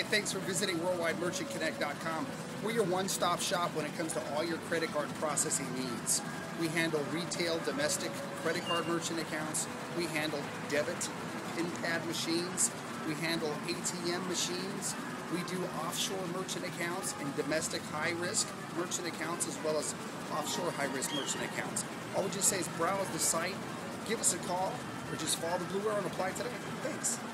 Hey, thanks for visiting WorldwideMerchantConnect.com. We're your one-stop shop when it comes to all your credit card processing needs. We handle retail, domestic credit card merchant accounts. We handle debit pin pad machines. We handle ATM machines. We do offshore merchant accounts and domestic high-risk merchant accounts, as well as offshore high-risk merchant accounts. All we just say is browse the site, give us a call, or just follow the blue arrow and apply today. Thanks.